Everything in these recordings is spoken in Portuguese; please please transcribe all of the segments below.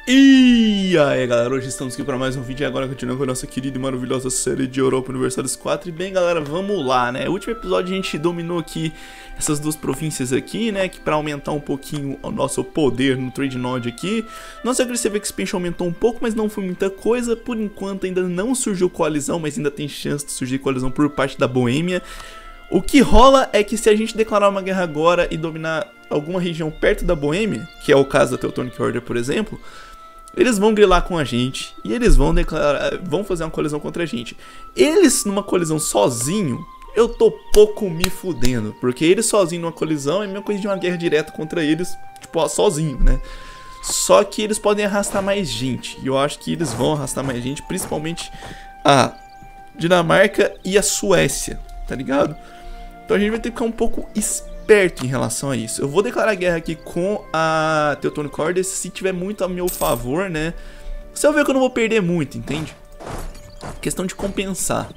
E aí galera, hoje estamos aqui para mais um vídeo e agora continuando com a nossa querida e maravilhosa série de Europa Universalis 4. E bem galera, vamos lá, né? No último episódio a gente dominou aqui essas duas províncias aqui, né? Que para aumentar um pouquinho o nosso poder no Trade Node aqui. Nossa Aggressive Expansion aumentou um pouco, mas não foi muita coisa. Por enquanto ainda não surgiu coalizão, mas ainda tem chance de surgir coalizão por parte da Boêmia. O que rola é que se a gente declarar uma guerra agora e dominar alguma região perto da Boêmia, que é o caso da Teutonic Order, por exemplo, eles vão grilar com a gente e eles vão declarar, vão fazer uma colisão contra a gente. Eles numa colisão sozinho, eu tô pouco me fudendo, porque eles sozinhos numa colisão é a mesma coisa de uma guerra direta contra eles, tipo, sozinho, né? Só que eles podem arrastar mais gente, e eu acho que eles vão arrastar mais gente, principalmente a Dinamarca e a Suécia, tá ligado? Então a gente vai ter que ficar um pouco esperto em relação a isso. Eu vou declarar guerra aqui com a Teutonic Order se tiver muito a meu favor, né? Você vai ver que eu não vou perder muito, entende? Questão de compensar.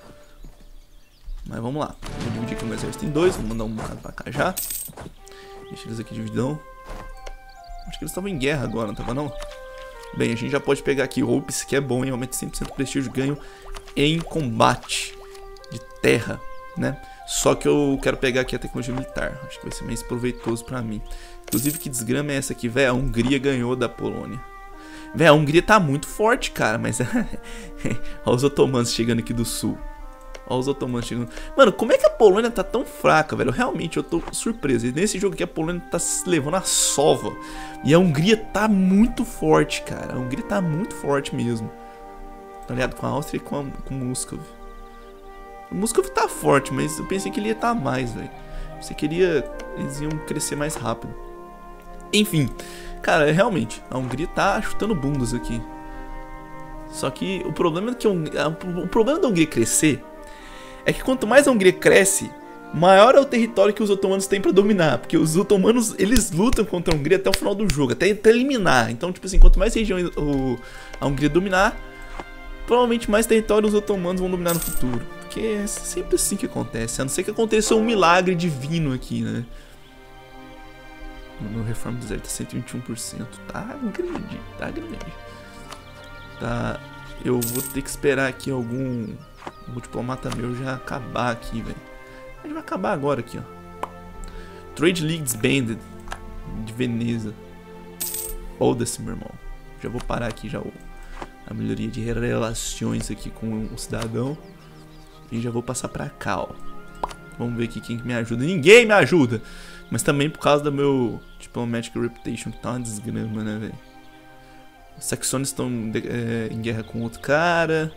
Mas vamos lá. Vou dividir aqui o meu exército em dois. Vou mandar um bocado pra cá já. Deixa eles aqui dividão. Acho que eles estavam em guerra agora, não tava não? Bem, a gente já pode pegar aqui Hopes, que é bom, hein? Aumenta 100% de prestígio ganho em combate de terra, né? Só que eu quero pegar aqui a tecnologia militar. Acho que vai ser mais proveitoso pra mim. Inclusive, que desgrama é essa aqui, velho? A Hungria ganhou da Polônia. Velho, a Hungria tá muito forte, cara. Mas olha os otomanos chegando aqui do sul. Olha os otomanos chegando. Mano, como é que a Polônia tá tão fraca, velho? Realmente, eu tô surpreso. E nesse jogo aqui, a Polônia tá se levando a sova. E a Hungria tá muito forte, cara. A Hungria tá muito forte mesmo. Tá ligado? Com a Áustria e com Moscou. O Moscou tá forte, mas eu pensei que ele ia estar mais, velho. Pensei que eles iam crescer mais rápido. Enfim, cara, realmente, a Hungria tá chutando bundas aqui. Só que o problema é que o problema da Hungria crescer é que quanto mais a Hungria cresce, maior é o território que os otomanos têm pra dominar. Porque os otomanos, eles lutam contra a Hungria até o final do jogo, até eliminar. Então, tipo assim, quanto mais região a Hungria dominar, provavelmente mais território os otomanos vão dominar no futuro. Porque é sempre assim que acontece. A não ser que aconteça um milagre divino aqui, né? O meu reforma do deserto tá 121%. Tá grande, tá grande. Tá. Eu vou ter que esperar aqui algum diplomata meu já acabar aqui, velho. Ele vai acabar agora aqui, ó. Trade League Disbanded de Veneza. Foda-se, meu irmão. Já vou parar aqui já a melhoria de relações aqui com o cidadão. E já vou passar pra cá, ó. Vamos ver aqui quem me ajuda. Ninguém me ajuda! Mas também por causa do meu Diplomatic Reputation, que tá uma desgrama, né, velho? Os saxones estão em guerra com outro cara.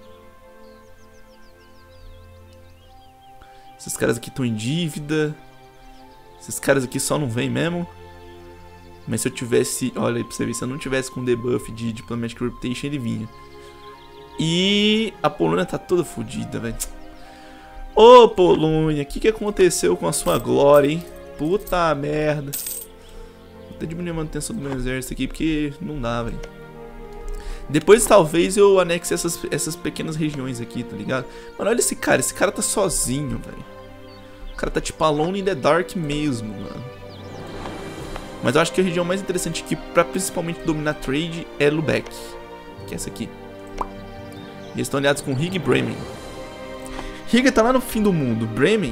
Esses caras aqui estão em dívida. Esses caras aqui só não vêm mesmo. Mas se eu tivesse... Olha aí pra você ver, se eu não tivesse com debuff de Diplomatic Reputation, ele vinha. E a Polônia tá toda fodida, velho. Ô, Polônia, o que aconteceu com a sua glória, hein? Puta merda. Vou até diminuir a manutenção do meu exército aqui, porque não dá, velho. Depois talvez eu anexe essas pequenas regiões aqui, tá ligado? Mano, olha esse cara tá sozinho, velho. O cara tá tipo alone in the dark mesmo, mano. Mas eu acho que a região mais interessante aqui pra principalmente dominar trade é Lubeck, que é essa aqui. Eles estão aliados com Riga e Bremen. Riga tá lá no fim do mundo. Bremen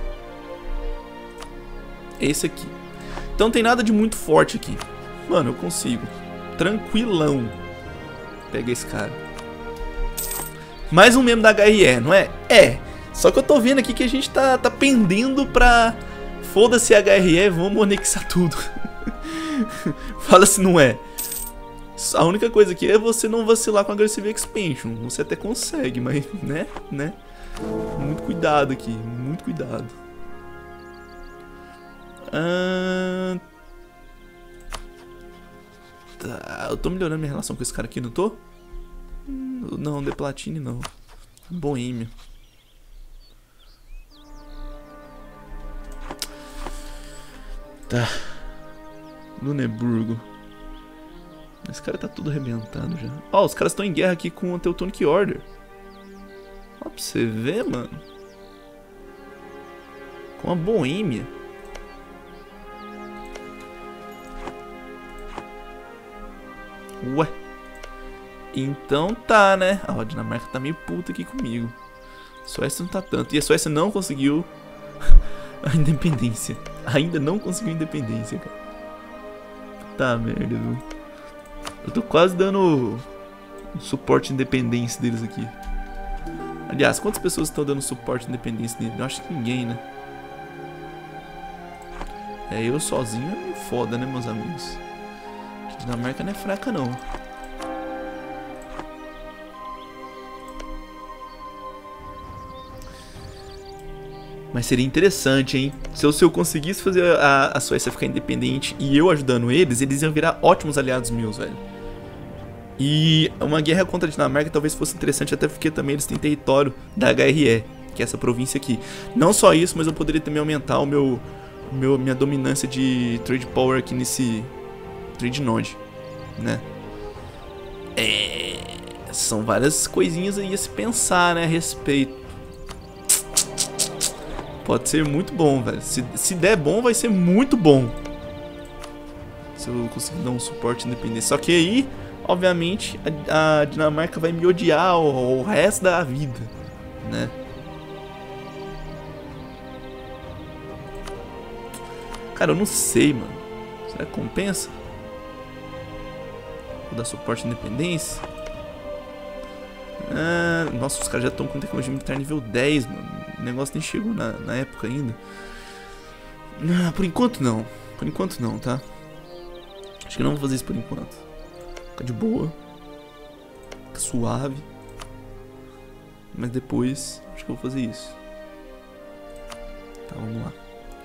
é esse aqui. Então não tem nada de muito forte aqui. Mano, eu consigo. Tranquilão. Pega esse cara. Mais um membro da HRE, não é? É. Só que eu tô vendo aqui que a gente tá pendendo pra... Foda-se a HRE, vamos anexar tudo. Fala se não é. A única coisa aqui é você não vacilar com a Aggressive Expansion. Você até consegue, mas, né? Muito cuidado aqui, muito cuidado. Tá, eu tô melhorando minha relação com esse cara aqui, não tô? Não, De Platine não. Boêmia. Tá. Luneburgo. Esse cara tá tudo arrebentado já. Ó, os caras estão em guerra aqui com a Teutonic Order. Ó, pra você ver, mano. Com a Boêmia. Ué. Então tá, né? A Dinamarca tá meio puta aqui comigo. A Suécia não tá tanto. E a Suécia não conseguiu a independência. Ainda não conseguiu a independência, cara. Tá merda, viu? Eu tô quase dando suporte à independência deles aqui. Aliás, quantas pessoas estão dando suporte à independência deles? Eu acho que ninguém, né? É, eu sozinho é meio foda, né, meus amigos? A Dinamarca não é fraca, não. Mas seria interessante, hein? Se eu conseguisse fazer a Suécia ficar independente e eu ajudando eles iam virar ótimos aliados meus, velho. E uma guerra contra a Dinamarca talvez fosse interessante, até porque também eles têm território da HRE, que é essa província aqui. Não só isso, mas eu poderia também aumentar o minha dominância de trade power aqui nesse trade node, né? São várias coisinhas aí a se pensar, né, a respeito. Pode ser muito bom, velho. Se der bom, vai ser muito bom. Se eu conseguir dar um suporte independente. Só que aí, obviamente, a Dinamarca vai me odiar o resto da vida, né? Cara, eu não sei, mano. Será que compensa? Vou dar suporte à independência? Nossa, os caras já estão com tecnologia militar nível 10, mano. O negócio nem chegou na época ainda. Por enquanto não. Por enquanto não, tá? Acho que não vou fazer isso por enquanto. Fica de boa. Fica suave. Mas depois, acho que eu vou fazer isso. Tá, vamos lá.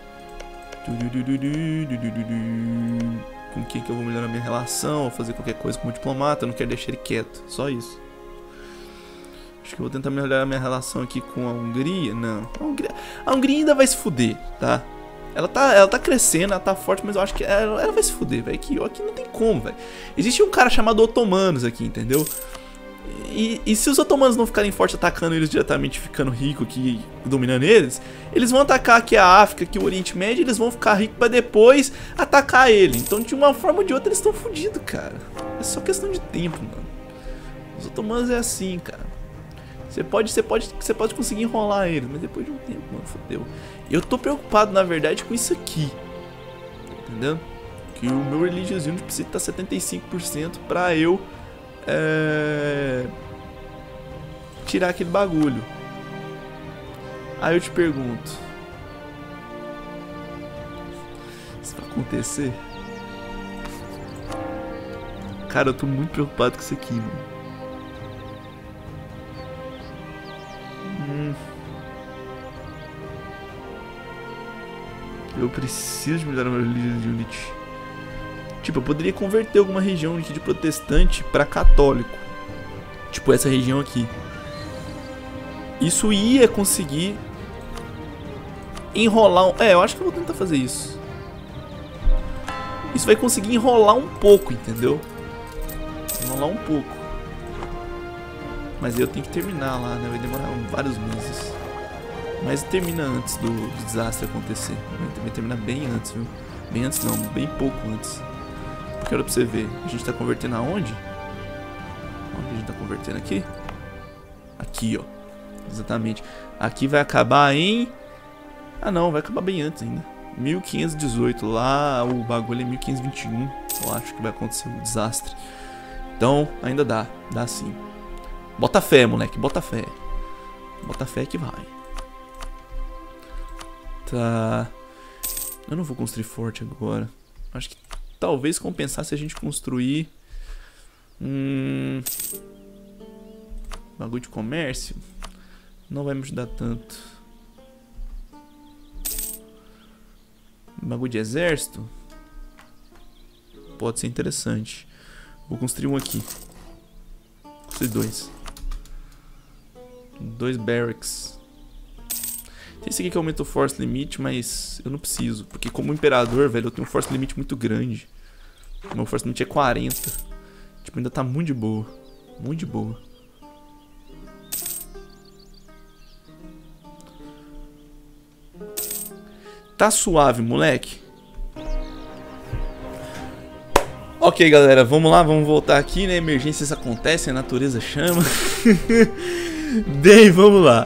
Com quem que eu vou melhorar minha relação? Vou fazer qualquer coisa com o diplomata. Eu não quero deixar ele quieto. Só isso. Acho que eu vou tentar melhorar a minha relação aqui com a Hungria. Não, a Hungria ainda vai se fuder, tá? Ela tá crescendo, ela tá forte, mas eu acho que ela vai se fuder, velho. Aqui não tem como, velho. Existe um cara chamado Otomanos aqui, entendeu? E se os otomanos não ficarem fortes atacando eles diretamente, ficando rico aqui, dominando eles vão atacar aqui a África, aqui o Oriente Médio, eles vão ficar ricos pra depois atacar ele. Então, de uma forma ou de outra, eles estão fodidos, cara. É só questão de tempo, mano. Os otomanos é assim, cara. Você pode conseguir enrolar eles, mas depois de um tempo, mano, fodeu. Eu tô preocupado, na verdade, com isso aqui. Entendeu? Que o meu Religious Unit precisa estar 75% pra eu tirar aquele bagulho. Aí eu te pergunto, isso vai acontecer? Cara, eu tô muito preocupado com isso aqui, mano. Eu preciso de melhorar meu Religious Unit. Tipo, eu poderia converter alguma região aqui de protestante pra católico. Tipo essa região aqui. Isso ia conseguir enrolar eu acho que eu vou tentar fazer isso. Isso vai conseguir enrolar um pouco, entendeu? Enrolar um pouco. Mas eu tenho que terminar lá, né? Vai demorar vários meses. Mas termina antes do desastre acontecer. Vai terminar bem antes, viu? Bem antes não, bem pouco antes. Porque olha pra você ver, a gente tá convertendo aonde? Onde a gente tá convertendo aqui? Aqui, ó. Exatamente. Aqui vai acabar em... Ah não, vai acabar bem antes ainda. 1518, lá o bagulho é 1521. Eu acho que vai acontecer um desastre. Então, ainda dá sim. Bota fé, moleque, bota fé. Bota fé que vai. Tá. Eu não vou construir forte agora. Acho que talvez compensasse a gente construir bagulho de comércio. Não vai me ajudar tanto. Bagulho de exército pode ser interessante. Vou construir um aqui. Construir dois barracks. Tem esse aqui que aumenta o force limit, mas eu não preciso. Porque como imperador, velho, eu tenho um force limit muito grande. Meu force limit é 40. Tipo, ainda tá muito de boa. Muito de boa. Tá suave, moleque. Ok, galera, vamos lá, vamos voltar aqui, né? Emergências acontecem, a natureza chama. Bem, vamos lá.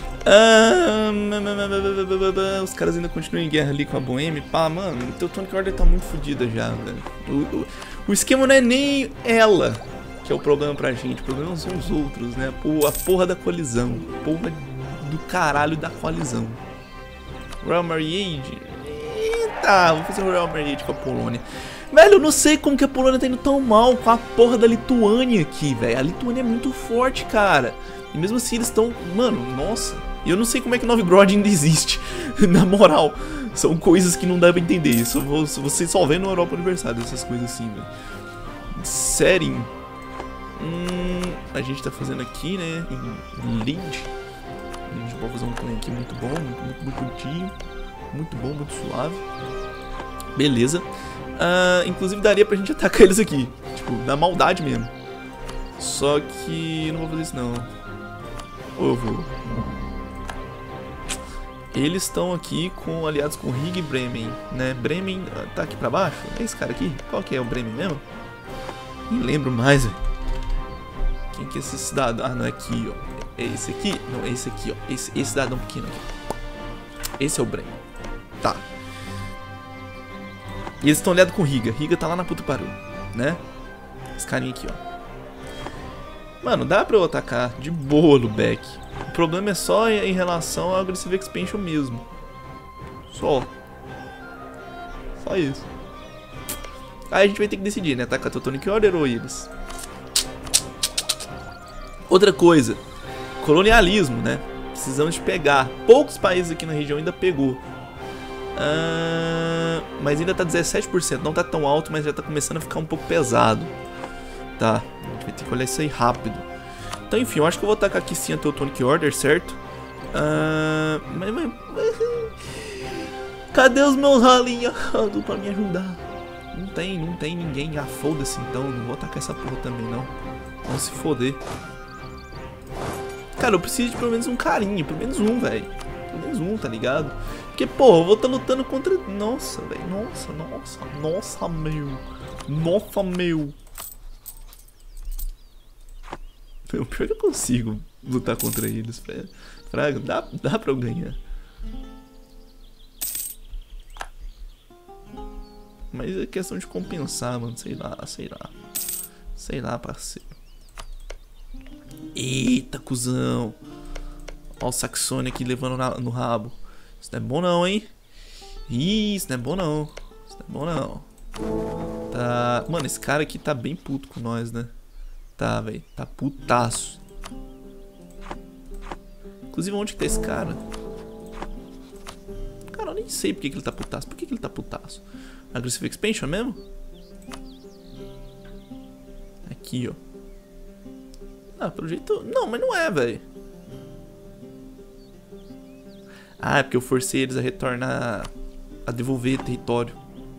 Os caras ainda continuam em guerra ali com a Boêmia. Pá, mano, o Teutonic Order tá muito fodida já, velho. O esquema não é nem ela que é o problema pra gente, o problema são os outros, né? A porra da coalizão. Porra do caralho da coalizão. Royal Marriage. Eita, vou fazer o Royal Marriage com a Polônia. Velho, eu não sei como que a Polônia tá indo tão mal com a porra da Lituânia aqui, velho. A Lituânia é muito forte, cara. E mesmo assim eles estão... Mano, nossa. E eu não sei como é que Novgorod ainda existe. Na moral. São coisas que não dá pra entender. Isso você só vê no Europa Aniversário, essas coisas assim, velho. Sério. A gente tá fazendo aqui, né? Em Lead. A gente pode fazer um clã aqui muito bom, muito curtinho. Muito bom, muito suave. Beleza. Inclusive daria pra gente atacar eles aqui. Tipo, na maldade mesmo. Só que eu não vou fazer isso não. Ou eu vou. Eles estão aqui aliados com Rig e Bremen, né? Bremen tá aqui pra baixo. É esse cara aqui? Qual que é o Bremen mesmo? Nem lembro mais, velho. Quem que é esse cidadão? Ah, não, é aqui, ó. É esse aqui? Não, é esse aqui, ó. Esse cidadão pequeno aqui. Esse é o Bremen. Tá. E eles estão aliados com Riga. Riga tá lá na puta pariu, né? Esse carinha aqui, ó. Mano, dá pra eu atacar de boa Lubeck. O problema é só em relação ao Aggressive Expansion mesmo. Só isso. Aí a gente vai ter que decidir, né? Atacar Teutonic Order ou eles. Outra coisa. Colonialismo, né? Precisamos de pegar. Poucos países aqui na região ainda pegou. Mas ainda tá 17%. Não tá tão alto, mas já tá começando a ficar um pouco pesado. Tá. A gente vai ter que olhar isso aí rápido. Então, enfim, eu acho que eu vou atacar aqui sim a Teutonic Order, certo? Cadê os meus ralinhos pra me ajudar? Não tem ninguém. Ah, foda-se então. Não vou atacar essa porra também, não. Vamos se foder. Cara, eu preciso de pelo menos um carinha. Pelo menos um, velho. Pelo menos um, tá ligado? Porque, pô, eu vou estar lutando contra... Nossa, velho. Nossa, meu. O pior é que eu consigo lutar contra eles, velho. Fraga, dá pra eu ganhar. Mas é questão de compensar, mano. Sei lá, parceiro. Eita, cuzão. Ó o Saxônia aqui levando no rabo. Isso não é bom não, hein? Isso não é bom não. Tá... Mano, esse cara aqui tá bem puto com nós, né? Tá, velho. Tá putaço. Inclusive, onde que tá esse cara? Cara, eu nem sei por que ele tá putaço. Por que ele tá putaço? Aggressive Expansion mesmo? Aqui, ó. Ah, pelo jeito... Não, mas não é, velho. Ah, é porque eu forcei eles a retornar... A devolver território.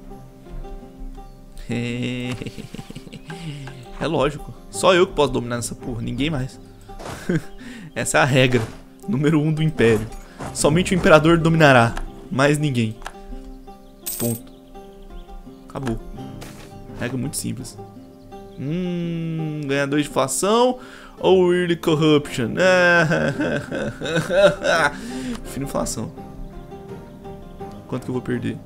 É lógico. Só eu que posso dominar essa porra, ninguém mais. Essa é a regra. Número 1 do Império. Somente o Imperador dominará. Mais ninguém. Ponto. Acabou. Regra muito simples. Ganhador de inflação ou early corruption? Prefiro inflação. Quanto que eu vou perder?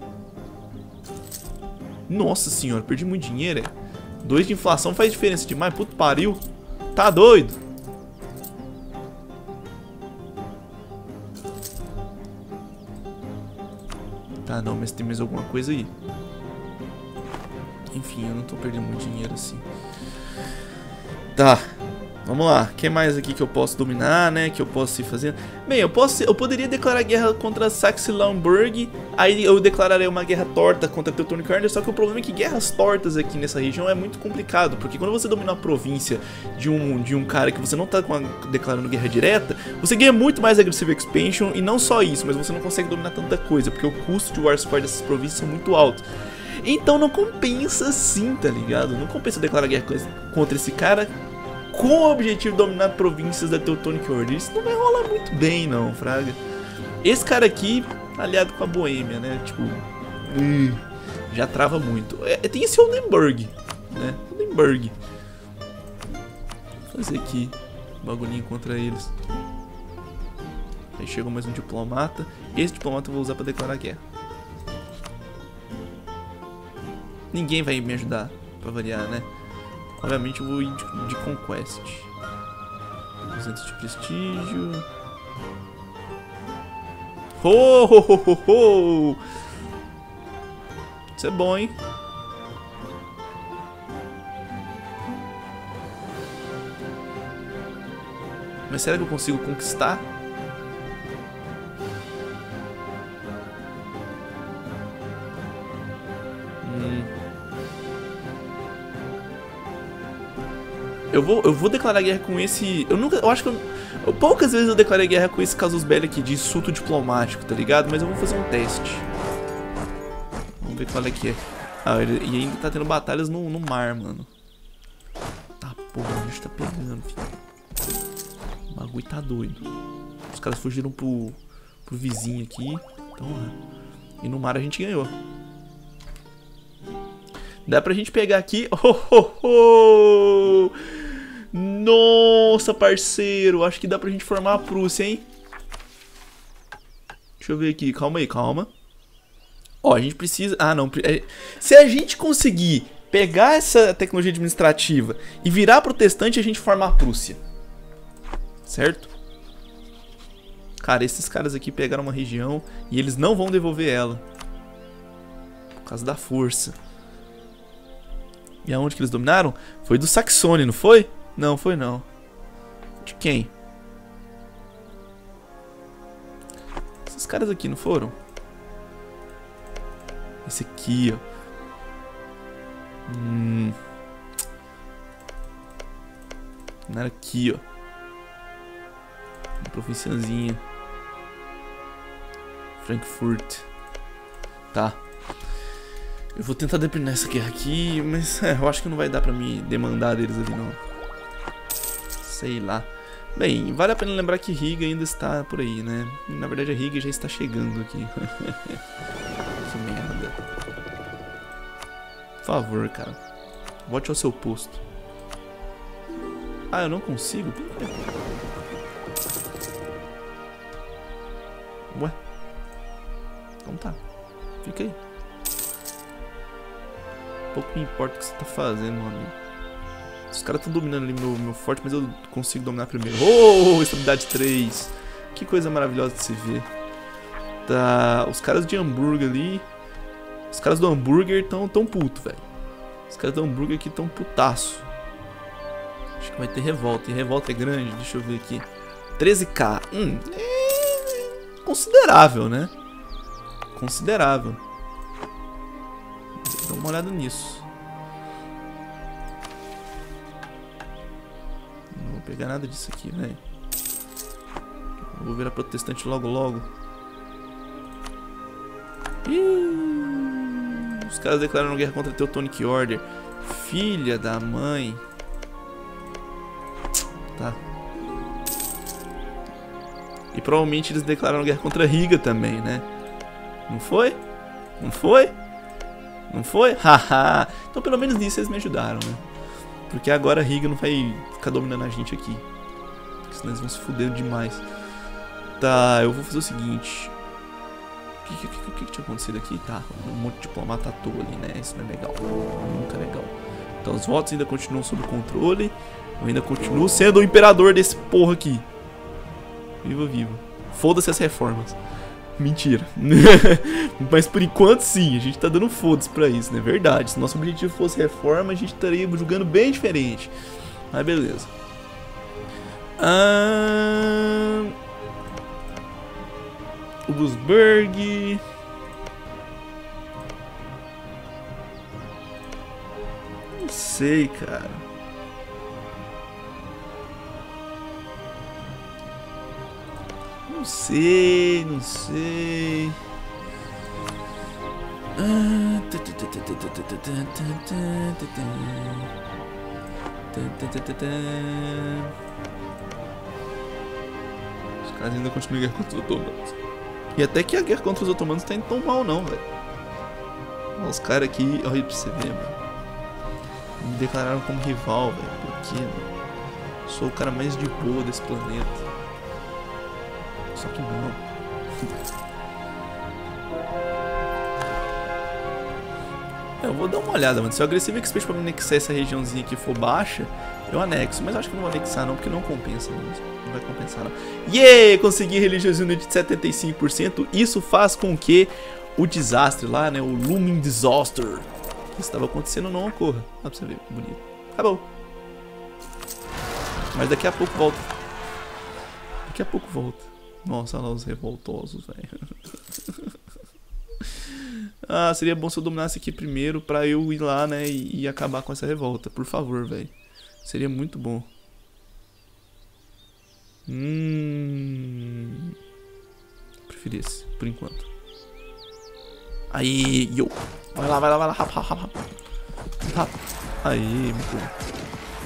Nossa senhora, perdi muito dinheiro, 2 de inflação faz diferença demais, puto pariu. Tá doido? Tá, não, mas tem mais alguma coisa aí. Enfim, eu não tô perdendo muito dinheiro assim. Tá, vamos lá. O que mais aqui que eu posso dominar, né? Que eu posso ir fazendo? Bem, eu poderia declarar guerra contra Saxe-Lauenburg. Aí eu declararei uma guerra torta contra Teutonic Order. Só que o problema é que guerras tortas aqui nessa região é muito complicado. Porque quando você domina uma província de um cara que você não tá declarando guerra direta, você ganha muito mais Aggressive Expansion. E não só isso, mas você não consegue dominar tanta coisa. Porque o custo de Warscore dessas províncias são muito altos. Então não compensa sim, tá ligado? Não compensa declarar guerra contra esse cara com o objetivo de dominar províncias da Teutonic Order. Isso não vai rolar muito bem não, fraga. Esse cara aqui, aliado com a Boêmia, né? Tipo, já trava muito. Tem esse Oldenburg. né? Hindenburg. Vou fazer aqui um bagulhinho contra eles. Aí chegou mais um diplomata. Esse diplomata eu vou usar pra declarar guerra. Ninguém vai me ajudar, pra variar, né? Obviamente eu vou ir de Conquest. 200 de prestígio. Ho, ho, ho, ho, ho. Isso é bom, hein? Mas será que eu consigo conquistar? Eu vou declarar guerra com esse... Eu acho que poucas vezes eu declarei guerra com esse casus belli aqui de insulto diplomático, tá ligado? Mas eu vou fazer um teste. Vamos ver qual é que é. Ah, e ainda tá tendo batalhas no mar, mano. Tá, porra, a gente tá pegando, filho. O bagulho tá doido. Os caras fugiram pro vizinho aqui. Então, e no mar a gente ganhou. Dá pra gente pegar aqui. Oh, oh, oh. Nossa, parceiro. Acho que dá pra gente formar a Prússia, hein? Deixa eu ver aqui. Calma aí, calma. Ó, a gente precisa... Ah, não. Se a gente conseguir pegar essa tecnologia administrativa e virar protestante, a gente forma a Prússia. Certo? Cara, esses caras aqui pegaram uma região e eles não vão devolver ela. Por causa da força. E aonde que eles dominaram? Foi do Saxônia, não foi? Não, foi não. De quem? Esses caras aqui, não foram? Esse aqui, ó. Não era aqui, ó. Uma provinciazinha. Frankfurt. Tá. Eu vou tentar determinar essa guerra aqui, mas eu acho que não vai dar pra me demandar deles ali, não. Sei lá. Bem, vale a pena lembrar que Riga ainda está por aí, né? Na verdade, a Riga já está chegando aqui. Que merda. Por favor, cara. Volte ao seu posto. Ah, eu não consigo? Ué? Então tá. Fica aí. Pouco me importa o que você tá fazendo, meu amigo. Os caras estão dominando ali meu forte, mas eu consigo dominar primeiro. Oh, estabilidade 3. Que coisa maravilhosa de se ver. Tá, os caras de hambúrguer ali. Os caras do hambúrguer tão puto, velho. Os caras do hambúrguer aqui tão putaço. Acho que vai ter revolta. E revolta é grande, deixa eu ver aqui. 13k. É considerável, né? Considerável. Dá uma olhada nisso. Não vou pegar nada disso aqui, velho. Vou virar protestante logo, logo. Ih, os caras declararam guerra contra a Teutonic Order. Filha da mãe. Tá. E provavelmente eles declararam guerra contra Riga também, né? Não foi? Não foi? Não foi? Haha. Então pelo menos nisso eles me ajudaram, né? Porque agora a Riga não vai ficar dominando a gente aqui. Porque senão eles vão se fuder demais. Tá, eu vou fazer o seguinte. O que tinha acontecido aqui? Tá, um monte de diplomata à toa ali, né? Isso não é legal. Nunca é legal. Então os votos ainda continuam sob controle. Eu ainda continuo sendo o imperador desse porra aqui. Viva, viva. Foda-se as reformas. Mentira. Mas por enquanto sim, a gente tá dando foda-se pra isso, não é verdade? Se nosso objetivo fosse reforma, a gente estaria julgando bem diferente. Mas beleza. Augsburg. Não sei, cara. Não sei, não sei. Os caras ainda continuam a guerra contra os otomanos. E até que a guerra contra os otomanos tá indo tão mal não, velho. Os caras aqui, olha pra você ver, mano. Me declararam como rival, velho. Por quê, mano? Sou o cara mais de boa desse planeta. Só que não. Eu vou dar uma olhada, mano. Se o Aggressive Expert pra me anexar essa regiãozinha aqui for baixa, eu anexo. Mas eu acho que não vou anexar não, porque não compensa mesmo. Não vai compensar não. Yeah! Consegui Religious Unity de 75%. Isso faz com que o desastre lá, né? O Looming Disaster que estava acontecendo não ocorra. Dá pra você ver, bonito. Acabou. Mas daqui a pouco volta. Daqui a pouco volta. Nossa, olha lá os revoltosos, velho. Ah, seria bom se eu dominasse aqui primeiro pra eu ir lá, né, e acabar com essa revolta. Por favor, velho. Seria muito bom. Preferi esse, por enquanto. Aí, yo. Vai lá, vai lá, vai lá. Rápido. Aí, muito bom.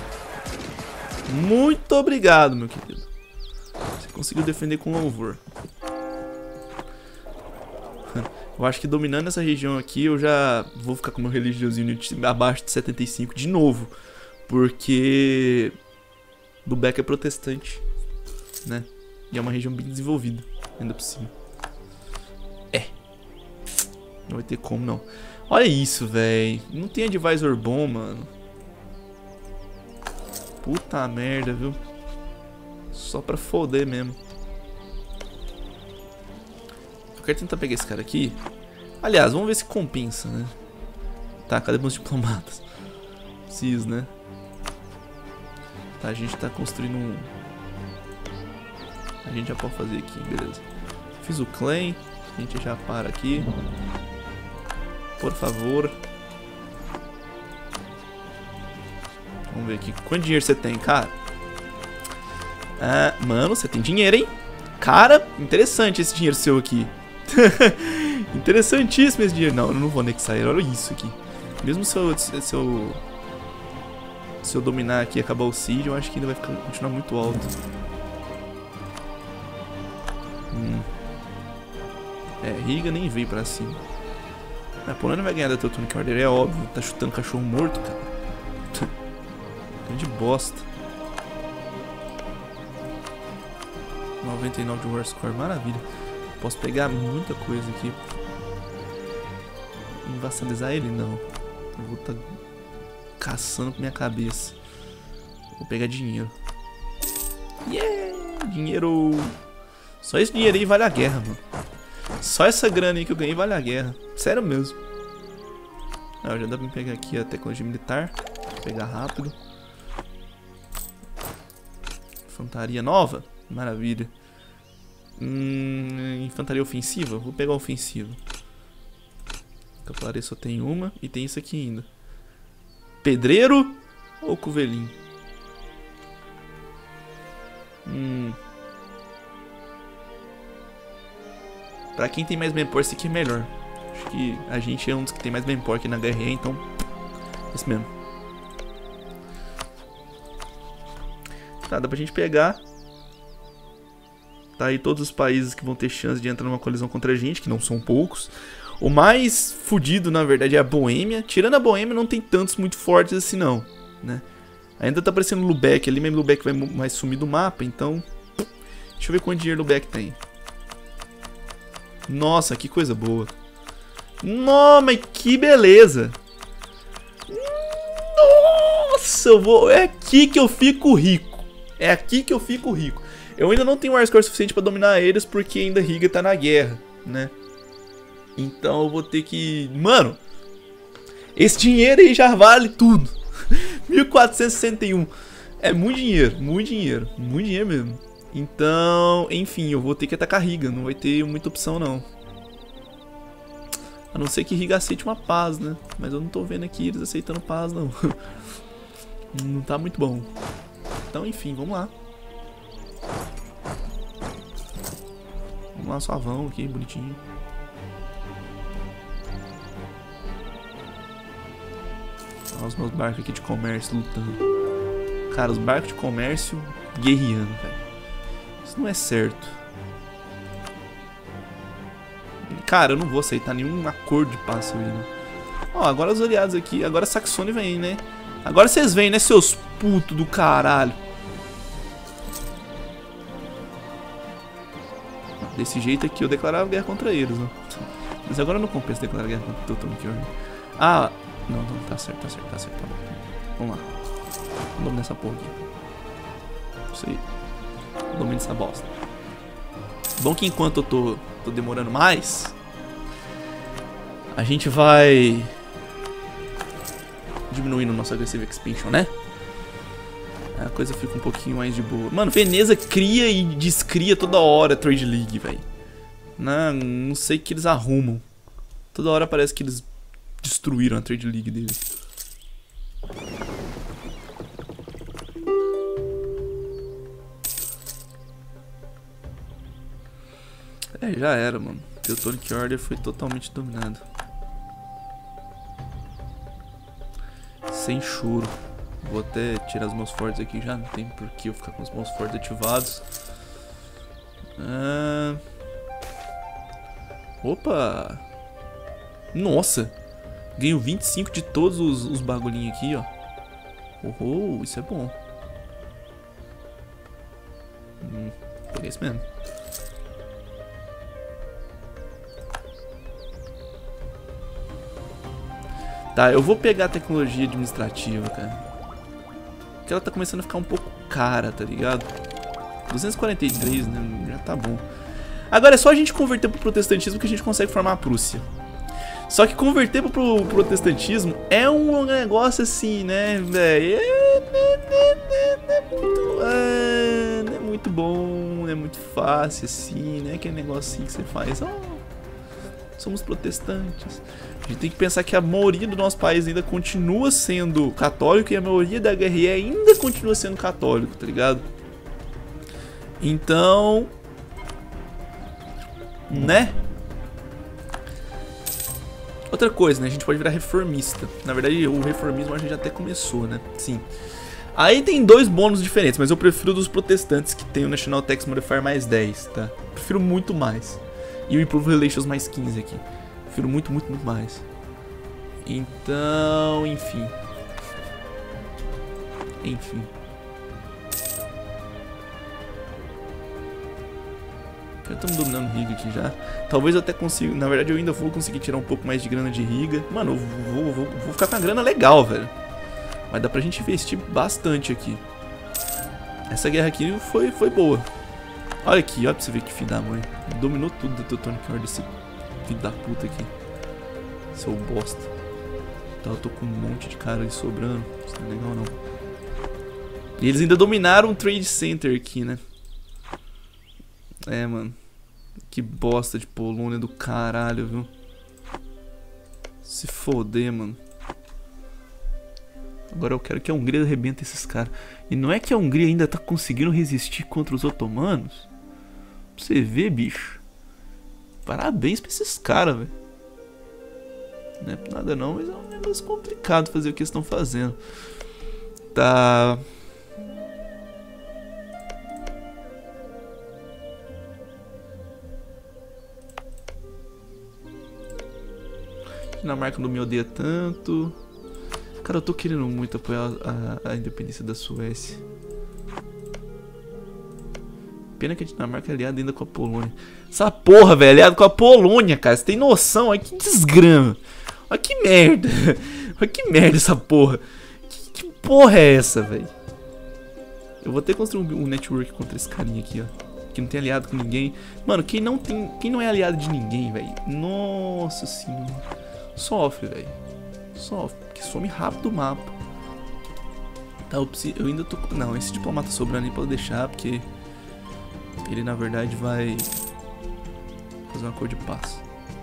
Muito obrigado, meu querido. Você conseguiu defender com louvor. Eu acho que dominando essa região aqui, eu já vou ficar com meu Religious Unity abaixo de 75 de novo. Porque Lubeck é protestante, né? E é uma região bem desenvolvida, ainda por cima. Não vai ter como, não. Olha isso, velho. Não tem advisor bom, mano. Puta merda, viu? Só pra foder mesmo. Eu quero tentar pegar esse cara aqui. Aliás, vamos ver se compensa, né? Tá, cadê meus diplomatas? Preciso, né? Tá, a gente tá construindo um... A gente já pode fazer aqui, beleza. Fiz o claim. A gente já para aqui. Por favor. Vamos ver aqui. Quanto dinheiro você tem, cara? Ah, mano, você tem dinheiro, hein? Cara, interessante esse dinheiro seu aqui. Interessantíssimo esse dinheiro. Não, eu não vou anexar ele. Olha isso aqui. Mesmo se eu dominar aqui e acabar o seed, eu acho que ainda vai continuar muito alto. Riga nem veio pra cima. A Polônia vai ganhar da Teutonic Order, é óbvio. Tá chutando cachorro morto, cara. Grande bosta. 99 de War Score, maravilha. Posso pegar muita coisa aqui. Vassalizar ele? Não. Eu vou estar caçando com minha cabeça. Vou pegar dinheiro. Yeah! Dinheiro! Só esse dinheiro aí vale a guerra, mano. Só essa grana aí que eu ganhei vale a guerra. Sério mesmo. Já dá pra me pegar aqui a tecnologia militar. Vou pegar rápido. Infantaria nova? Maravilha. Infantaria ofensiva? Vou pegar a ofensiva. Cavalaria só tem uma. E tem isso aqui ainda. Pedreiro ou covelinho? Pra quem tem mais manpower, esse aqui é melhor. Acho que a gente é um dos que tem mais manpower aqui na guerra, então... Esse mesmo. Tá, dá pra gente pegar. Tá aí todos os países que vão ter chance de entrar numa colisão contra a gente, que não são poucos. O mais fudido, na verdade, é a Boêmia. Tirando a Boêmia, não tem tantos muito fortes assim, não, né? Ainda tá aparecendo Lubeck ali, mas Lubeck vai sumir do mapa, então... Deixa eu ver quanto dinheiro Lubeck tem. Nossa, que coisa boa. Nossa, mas que beleza. Nossa, é aqui que eu fico rico. É aqui que eu fico rico. Eu ainda não tenho War Score suficiente pra dominar eles, porque ainda Riga tá na guerra, né? Então eu vou ter que... Mano, esse dinheiro aí já vale tudo. 1461. É muito dinheiro, muito dinheiro. Muito dinheiro mesmo. Então, enfim, eu vou ter que atacar Riga. Não vai ter muita opção, não. A não ser que Riga aceite uma paz, né? Mas eu não tô vendo aqui eles aceitando paz, não. Não tá muito bom. Então, enfim, vamos lá. Vamos lá, suavão aqui, bonitinho. Olha os meus barcos aqui de comércio lutando. Cara, os barcos de comércio guerreando, velho. Isso não é certo. Cara, eu não vou aceitar nenhum acordo de paz aí, né? Ó, agora os aliados aqui. Agora a Saxônia vem, né? Agora vocês vêm, né, seus putos do caralho. Desse jeito aqui eu declarava guerra contra eles, ó. Mas agora não compensa declarar guerra contra o Teutonic Order. Ah, não, tá certo, tá bom. Vamos lá. Vamos dominar essa porra aqui. Isso aí. Domina essa bosta. Bom que enquanto eu tô demorando mais, a gente vai diminuindo o nosso Aggressive Expansion, né? A coisa fica um pouquinho mais de boa. Mano, Veneza cria e descria toda hora a Trade League, velho. Não sei o que eles arrumam. Toda hora parece que eles destruíram a Trade League deles. É, já era, mano. Teutonic Order foi totalmente dominado. Sem choro. Vou até tirar os meus fortes aqui já. Não tem por que eu ficar com os meus fortes ativados. Opa! Nossa! Ganho 25 de todos os bagulhinhos aqui, ó. Oh, isso é bom. Peguei isso mesmo. Tá, eu vou pegar a tecnologia administrativa, cara. Porque ela tá começando a ficar um pouco cara, tá ligado? 243, né? Já tá bom. Agora é só a gente converter pro protestantismo que a gente consegue formar a Prússia. Só que converter pro protestantismo é um negócio assim, né, velho? Não é muito bom, não é muito fácil assim, né? Aquele negócio assim que você faz. Somos protestantes. A gente tem que pensar que a maioria do nosso país ainda continua sendo católico e a maioria da HRE ainda continua sendo católico, tá ligado? Então, né? Outra coisa, né? A gente pode virar reformista. Na verdade, o reformismo a gente até começou, né? Sim. Aí tem dois bônus diferentes, mas eu prefiro dos protestantes que tem o National Tax Modifier mais 10, tá? Prefiro muito mais. E o Improve Relations mais 15 aqui. Prefiro muito mais. Então, enfim. Já estamos dominando Riga aqui já. Talvez eu até consiga. Na verdade, eu ainda vou conseguir tirar um pouco mais de grana de Riga. Mano, eu vou ficar com a grana legal, velho. Mas dá pra gente investir bastante aqui. Essa guerra aqui foi boa. Olha aqui, olha pra você ver que filho da mãe. Dominou tudo do Teutonic Order, esse filho da puta aqui. Seu bosta. Então eu tô com um monte de cara ali sobrando. Isso não é legal não. E eles ainda dominaram o Trade Center aqui, né? É, mano. Que bosta de Polônia do caralho, viu? Se foder, mano. Agora eu quero que a Hungria arrebente esses caras. E não é que a Hungria ainda tá conseguindo resistir contra os otomanos? Pra você ver, bicho. Parabéns pra esses caras, velho. Não é por nada não, mas é um negócio complicado fazer o que eles estão fazendo. Tá. Dinamarca não me odeia tanto. Cara, eu tô querendo muito apoiar a independência da Suécia. Pena que a Dinamarca é aliada ainda com a Polônia. Essa porra, velho, aliado com a Polônia, cara. Você tem noção? Olha que desgrama. Olha que merda. Olha que merda essa porra. Que porra é essa, velho? Eu vou ter que construir um network contra esse carinha aqui, ó. Que não tem aliado com ninguém. Mano, quem não é aliado de ninguém, velho. Nossa senhora. Sofre, velho. Sofre. Porque some rápido o mapa. Tá, eu ainda tô... Não, esse diplomata sobrando aí pode deixar, porque... Ele, na verdade, vai... fazer um acordo de paz.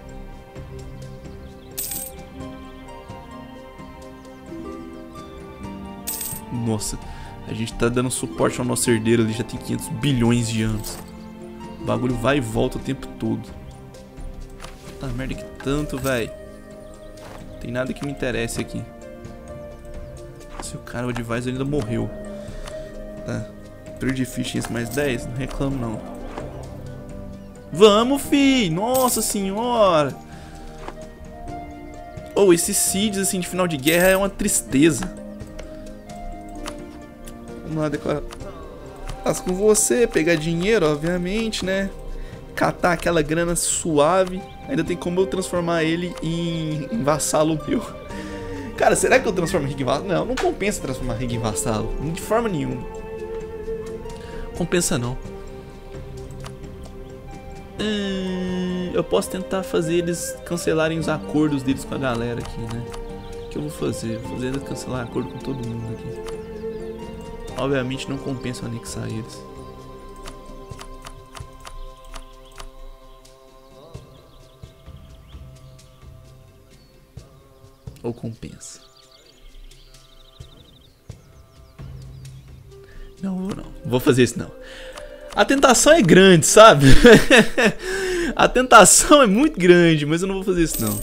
Nossa, a gente tá dando suporte ao nosso herdeiro ali, já tem 500 bilhões de anos. O bagulho vai e volta o tempo todo. Tá merda que tanto, velho. Não tem nada que me interesse aqui. Se o cara, o advisor ainda morreu. Tá. Trade Efficiency mais 10? Não reclamo não. Vamos, fi! Nossa senhora! Oh, esses seeds assim de final de guerra é uma tristeza. Vamos lá, declarar paz com você, pegar dinheiro, obviamente, né? Catar aquela grana suave. Ainda tem como eu transformar ele em vassalo meu. Cara, será que eu transformo Rig em vassalo? Não, não compensa transformar Rig em vassalo. De forma nenhuma. Compensa não. Eu posso tentar fazer eles cancelarem os acordos deles com a galera aqui, né? O que eu vou fazer? Vou fazer eles cancelar acordo com todo mundo aqui. Obviamente não compensa anexar eles. Ou compensa? Não, não. Vou fazer isso não. A tentação é grande, sabe? A tentação é muito grande, mas eu não vou fazer isso não.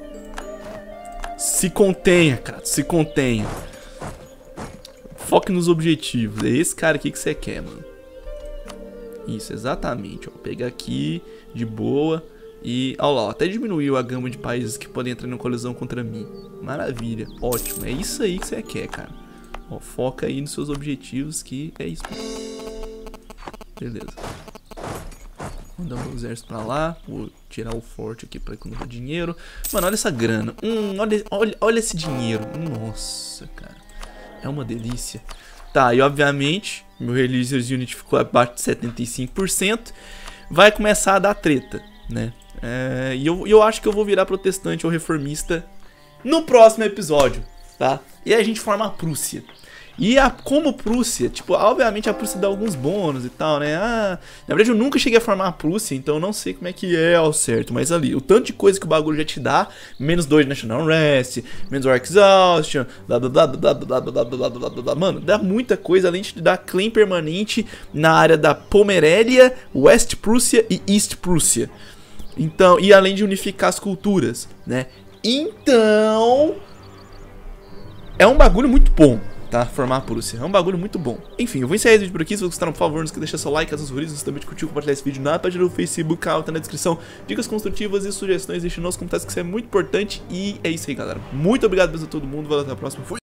Se contenha, cara. Se contenha. Foque nos objetivos. É esse cara aqui que você quer, mano. Isso, exatamente. Ó, vou pegar aqui, de boa. E, olha lá, até diminuiu a gama de países que podem entrar em colisão contra mim. Maravilha, ótimo. É isso aí que você quer, cara. Ó, foca aí nos seus objetivos, que é isso. Beleza. Mandar o exército pra lá. Vou tirar o forte aqui pra economizar dinheiro. Mano, olha essa grana. Olha esse dinheiro. Nossa, cara. É uma delícia. Tá, e obviamente, meu Religious Unity ficou abaixo de 75%. Vai começar a dar treta, né? E eu acho que eu vou virar protestante ou reformista no próximo episódio, tá? E aí a gente forma a Prússia. E como Prússia, tipo, obviamente a Prússia dá alguns bônus e tal, né? Na verdade eu nunca cheguei a formar a Prússia, então eu não sei como é que é ao certo. Mas ali, o tanto de coisa que o bagulho já te dá, menos 2 de National Unrest, menos War Exhaustion, blá blá blá blá blá blá blá blá blá blá blá. Mano, dá muita coisa, além de dar claim permanente na área da Pomerélia, West Prússia e East Prússia. Então, e além de unificar as culturas, né? Então, é um bagulho muito bom, tá? Formar a Prússia. É um bagulho muito bom. Enfim, eu vou encerrar esse vídeo por aqui. Se vocês gostaram, por favor, não esqueça de deixar seu like, as favoritas, também de curtir, compartilhar esse vídeo na página do Facebook, canal tá na descrição. Dicas construtivas e sugestões, deixe nos comentários que isso é muito importante. E é isso aí, galera. Muito obrigado mesmo a todo mundo. Valeu, até a próxima. Fui!